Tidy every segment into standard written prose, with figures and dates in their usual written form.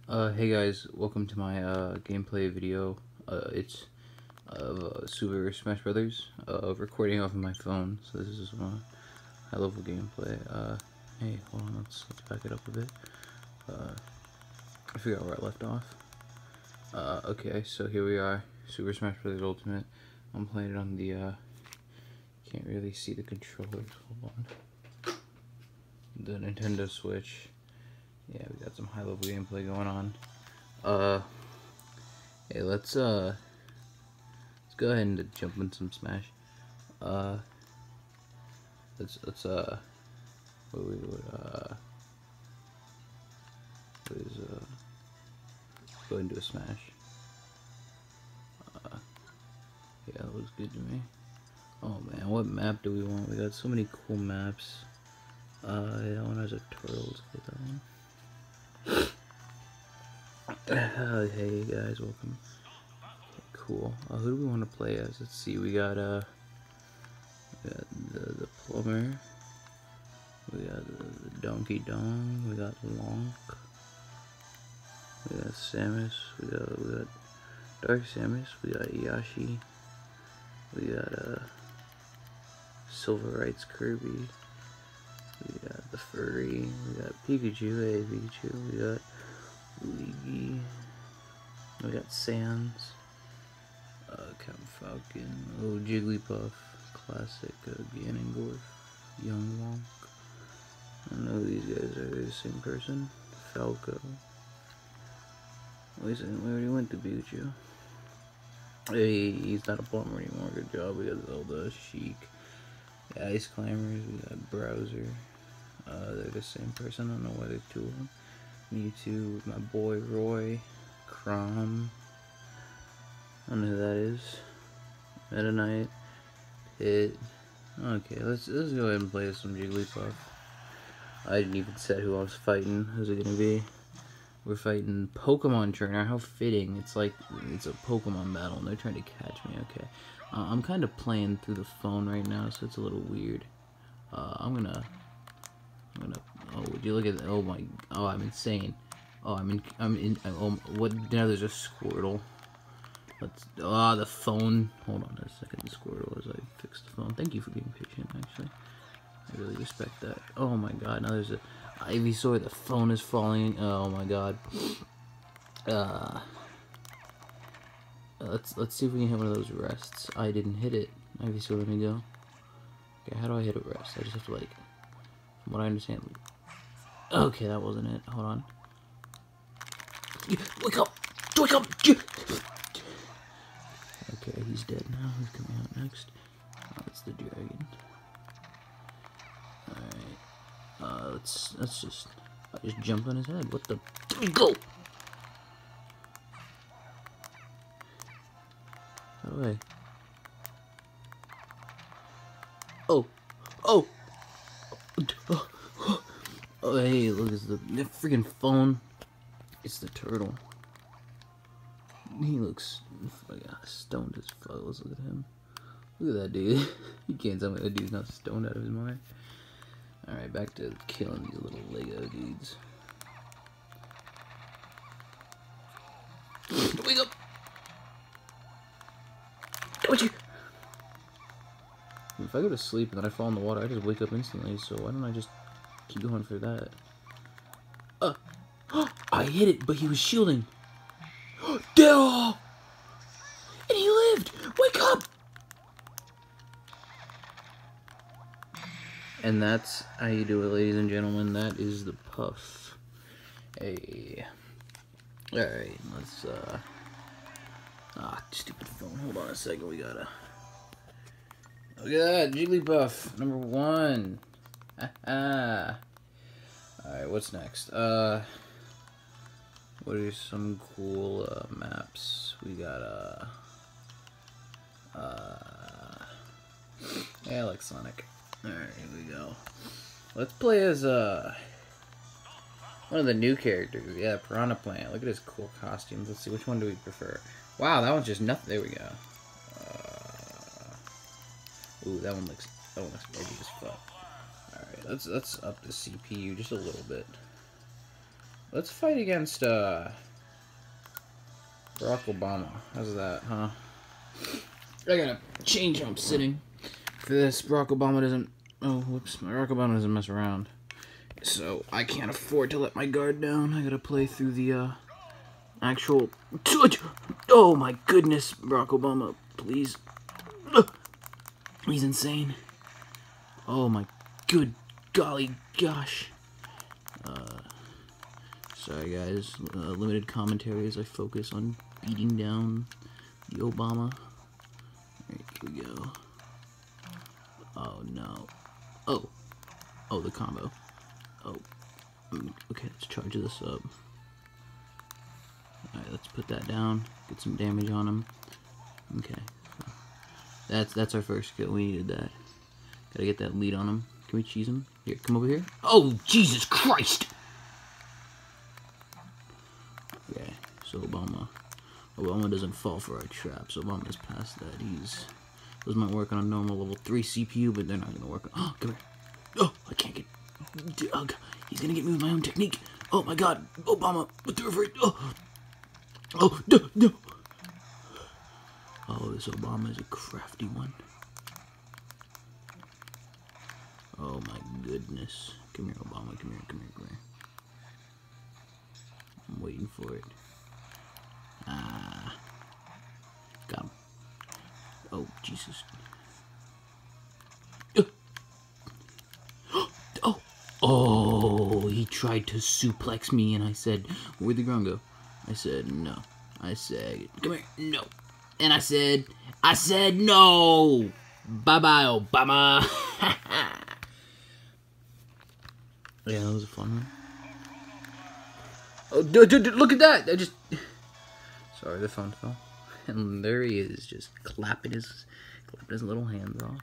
Hey guys, welcome to my gameplay video. It's of Super Smash Brothers. Recording off of my phone, so this is my high-level gameplay. Hey, hold on, let's back it up a bit. I forgot where I left off. Okay, so here we are, Super Smash Brothers Ultimate. I'm playing it on the can't really see the controllers. Hold on. The Nintendo Switch. Yeah, we got some high-level gameplay going on. Hey, let's go ahead and jump in some Smash. Let's what is go ahead and do a Smash. Yeah, that looks good to me. Oh man, what map do we want? We got so many cool maps. That one has a turtle. Let's get that one. Hey guys, welcome. Okay, cool. Who do we want to play as? Let's see. We got the plumber. We got the Donkey Dong. We got Lonk. We got Samus. We got Dark Samus. We got Yashi. We got Silver Rights Kirby. We got the Furry. We got Pikachu. Hey Pikachu. We got Luigi. We got Sans. Captain Falcon. Oh, Jigglypuff. Classic. Ganondorf. Young Wonk. I don't know who these guys are. They're the same person. Falco. Wait a second, we already went to Pikachu. Hey, he's not a plumber anymore. Good job. We got Zelda, Sheik. The Ice Climbers. We got Browser. They're the same person. I don't know why there's two of them. Mewtwo, my boy Roy, Chrom. I don't know who that is. Meta Knight, Pit. Okay, let's go ahead and play some Jigglypuff. I didn't even set who I was fighting. Who's it gonna be? We're fighting Pokemon Trainer. How fitting! It's like it's a Pokemon battle, and they're trying to catch me. Okay, I'm kind of playing through the phone right now, so it's a little weird. I'm gonna. Oh, would you look at that? Oh my! Oh, I'm insane. Oh, I'm in. Oh, what? Now there's a Squirtle. Let's. Ah, the phone. Hold on a second, Squirtle. As I fix the phone. Thank you for being patient. Actually, I really respect that. Oh my God! Now there's a Ivysaur. The phone is falling. Oh my God. Let's see if we can hit one of those rests. I didn't hit it. Ivysaur, let me go. Okay, how do I hit a rest? I just have to like. From what I understand. Okay, that wasn't it. Hold on. Wake up! Wake up! Okay, he's dead now. Who's coming out next? Oh, it's the dragon. Alright. Let's just. I just jumped on his head. What the? Go! How do I? Oh! Oh! Oh, hey, look, it's the freaking phone. It's the turtle. He looks stoned as fuck. Let's look at him. Look at that dude. You can't tell me that dude's not stoned out of his mind. Alright, back to killing these little Lego dudes. Wake up! Don't you? If I go to sleep and then I fall in the water, I just wake up instantly, so why don't I just keep going for that? I hit it, but he was shielding. Daryl! And he lived! Wake up! And that's how you do it, ladies and gentlemen. That is the Puff. Hey. Alright, let's, stupid phone. Hold on a second, we gotta... Look at that, Jigglypuff, number 1. Alright, what's next? What are some cool maps? We got yeah, I like Sonic. Alright, here we go. Let's play as one of the new characters. Yeah, Piranna Plant. Look at his cool costumes. Let's see, which one do we prefer? Wow, that one's just nothing. There we go. Ooh, that one looks edgy as fuck. Alright, let's up the CPU just a little bit. Let's fight against Barack Obama. How's that, huh? I gotta change how I'm sitting for this. Barack Obama doesn't... Oh, whoops. Barack Obama doesn't mess around. So, I can't afford to let my guard down. I gotta play through the, actual... Oh, my goodness. Barack Obama, please. He's insane. Oh, my good golly gosh. Sorry, guys. Limited commentary as I focus on beating down the Obama. Alright, here we go. Oh, no. Oh. Oh, the combo. Oh. Okay, let's charge this up. Alright, let's put that down. Get some damage on him. Okay. That's our first kill. We needed that. Gotta get that lead on him. Can we cheese him? Here, come over here. Oh, Jesus Christ! Okay, so Obama doesn't fall for our traps. Obama's past that. Those might work on a normal level 3 CPU, but they're not gonna work on... Oh, come here. Oh, I can't get... Doug, he's gonna get me with my own technique. Oh my God, Obama with the reverse... Oh, oh, no. Oh, this Obama is a crafty one. Oh my goodness. Come here, Obama. Come here. I'm waiting for it. Ah. Got him. Oh, Jesus. Oh. Oh, he tried to suplex me and I said, where'd the ground go? I said, no. I said, come here. No. And I said no. Bye-bye, Obama. Yeah, that was a fun one. Oh, dude, look at that! Sorry, the phone fell. And there he is, just clapping his little hands off.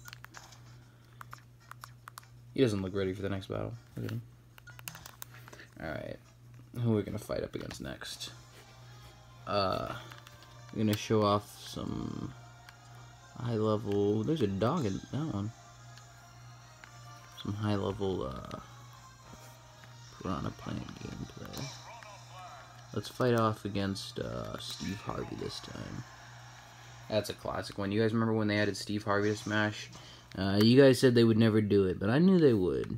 He doesn't look ready for the next battle. Look at him. Alright. Who are we gonna fight up against next? We're gonna show off some high level... There's a dog in that one. Some high level, Piranna plant gameplay. Let's fight off against Steve Harvey this time. That's a classic one. You guys remember when they added Steve Harvey to Smash? You guys said they would never do it, but I knew they would.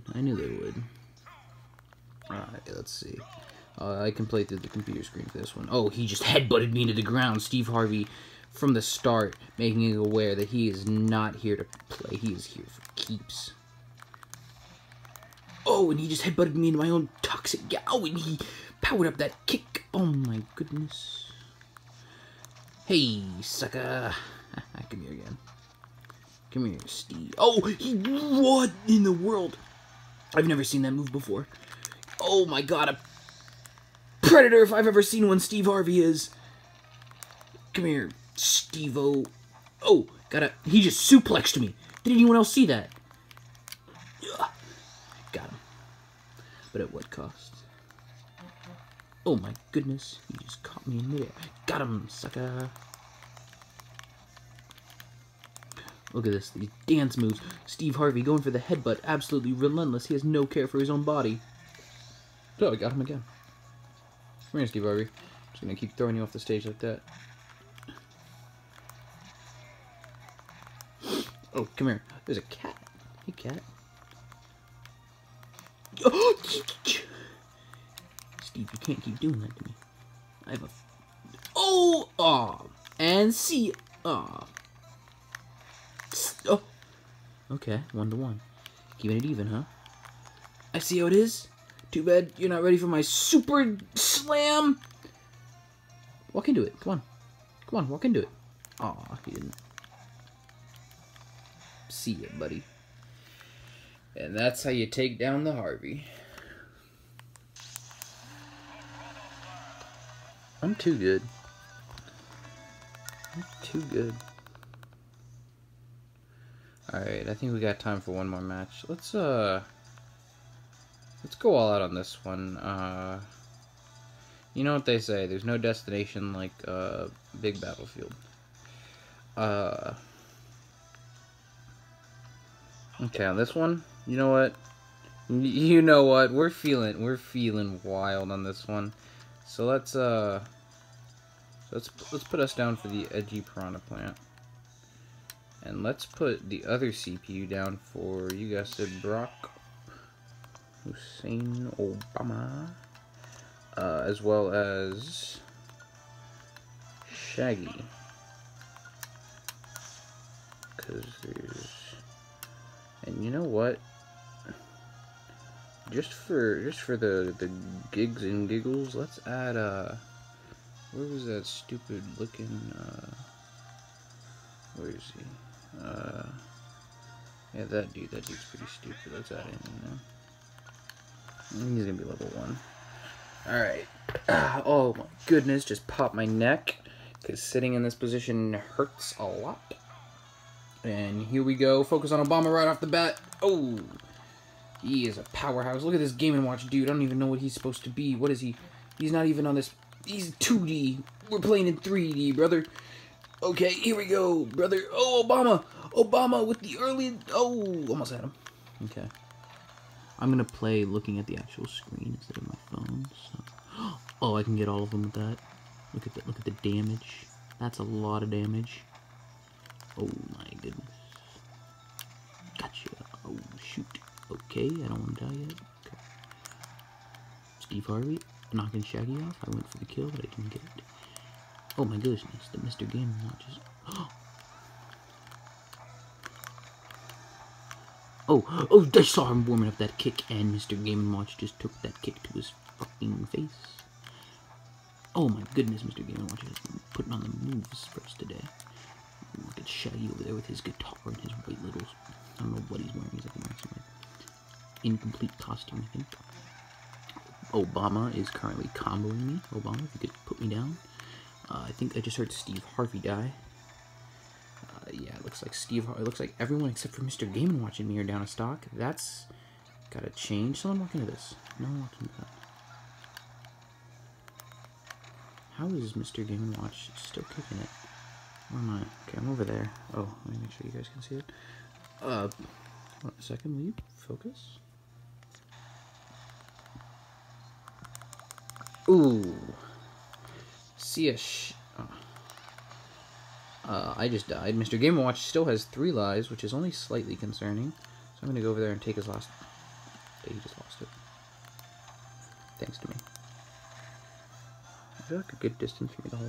Alright, let's see. I can play through the computer screen for this one. Oh, he just headbutted me into the ground. Steve Harvey, from the start, making it aware that he is not here to play. He is here for keeps. Oh, and he just headbutted me into my own toxic... Oh, and he powered up that kick. Oh, my goodness. Hey, sucker. Come here again. Come here, Steve. Oh, what in the world? I've never seen that move before. Oh, my God. A predator, if I've ever seen one. Steve Harvey is. Come here, Steve-O. Oh, he just suplexed me. Did anyone else see that? Got him. But at what cost? Oh my goodness, he just caught me in midair. Got him, sucker. Look at this, these dance moves. Steve Harvey going for the headbutt, absolutely relentless. He has no care for his own body. Oh, I got him again. Come here, Steve Harvey. Just gonna keep throwing you off the stage like that. Oh, come here. There's a cat. Hey, cat. Oh, Steve, you can't keep doing that to me. I have a... Oh! Aw. And see... Aw. Oh. Okay, 1-1. Keeping it even, huh? I see how it is. Too bad you're not ready for my super slam. Walk into it. Come on. Come on, walk into it. Aw, he didn't. See ya, buddy. And that's how you take down the Harvey. I'm too good. I'm too good. Alright, I think we got time for one more match. Let's go all out on this one. You know what they say, there's no destination like a big battlefield. Okay, on this one, you know what? You know what? We're feeling wild on this one. So let's put us down for the edgy Piranha plant. And let's put the other CPU down for, you guessed it, Barack Hussein Obama. As well as Shaggy. Because there's... And you know what? Just for the gigs and giggles, let's add where was that stupid looking where is he? Yeah, that dude's pretty stupid. Let's add him in there. He's gonna be level 1. Alright. Oh my goodness, just popped my neck. Because sitting in this position hurts a lot. And here we go. Focus on Obama right off the bat. Oh! He is a powerhouse. Look at this Game & Watch dude. I don't even know what he's supposed to be. What is he? He's not even on this. He's 2D. We're playing in 3D, brother. Okay, here we go, brother. Oh, Obama! Obama with the early... Oh, almost had him. Okay. I'm going to play looking at the actual screen instead of my phone. So. Oh, I can get all of them with that. Look at that. Look at the damage. That's a lot of damage. Oh, my goodness. Gotcha. Oh, shoot. Okay, I don't want to die yet. Okay. Steve Harvey, knocking Shaggy off. I went for the kill, but I didn't get it. Oh my goodness, the Mr. Game & Watch is... Oh, I saw him warming up that kick, and Mr. Game & Watch just took that kick to his fucking face. Oh my goodness, Mr. Game & Watch has been putting on the moves for us today. Look at Shaggy over there with his guitar and his white little... I don't know what he's wearing. He's like wearing some incomplete costume, I think. Obama is currently comboing me. Obama, if you could put me down. I think I just heard Steve Harvey die. Yeah, it looks like it looks like everyone except for Mr. Game & Watch and me are down a stock. That's gotta change. Someone walk into this. No one walk into that. How is Mr. Game & Watch still kicking it? Where am I? Okay, I'm over there. Oh, let me make sure you guys can see it. Hold on a second, will you focus? Ooh. See a I just died. Mr. Game & Watch still has 3 lives, which is only slightly concerning. So I'm going to go over there and take his last... He just lost it. Thanks to me. I feel like a good distance for me to hold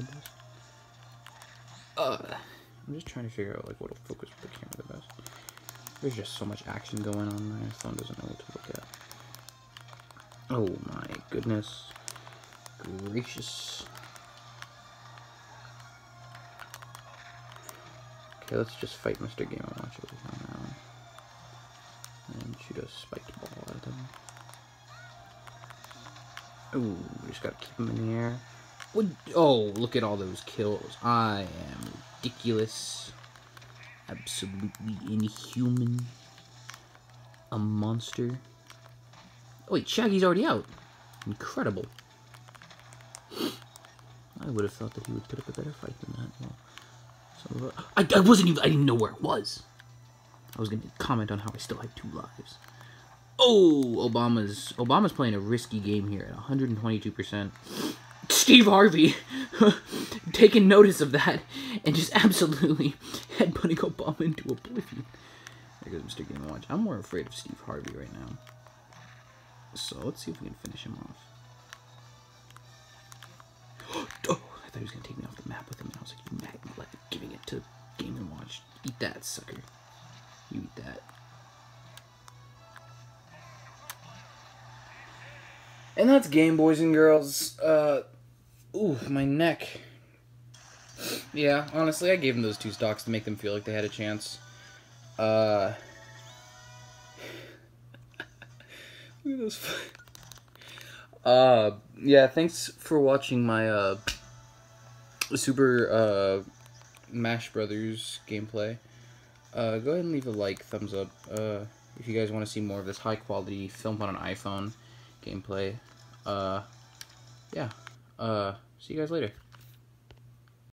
this. I'm just trying to figure out like what'll focus the camera the best. There's just so much action going on. My phone doesn't know what to look at. Oh my goodness gracious. Okay, let's just fight Mr. Game & Watch over here now. And shoot a spiked ball at him. Ooh, we just gotta keep him in the air. Oh, look at all those kills. I am ridiculous. Absolutely inhuman. A monster. Oh wait, Shaggy's already out. Incredible. I would have thought that he would put up a better fight than that. Well, I didn't know where it was. I was going to comment on how I still had 2 lives. Oh, Obama's playing a risky game here at 122%. Steve Harvey taking notice of that and just absolutely headbutting Obama into oblivion. There goes Mr. Game & Watch. I'm more afraid of Steve Harvey right now. So let's see if we can finish him off. Oh, I thought he was going to take me off the map with him, and I was like, you mad, like giving it to Game & Watch. Eat that, sucker. You eat that. And that's game, boys and girls. Ooh, my neck. Yeah, honestly, I gave them those 2 stocks to make them feel like they had a chance. Look at those. Yeah, thanks for watching my, Super, Mash Brothers gameplay. Go ahead and leave a like, thumbs up, if you guys want to see more of this high-quality, filmed on an iPhone gameplay. Yeah. See you guys later.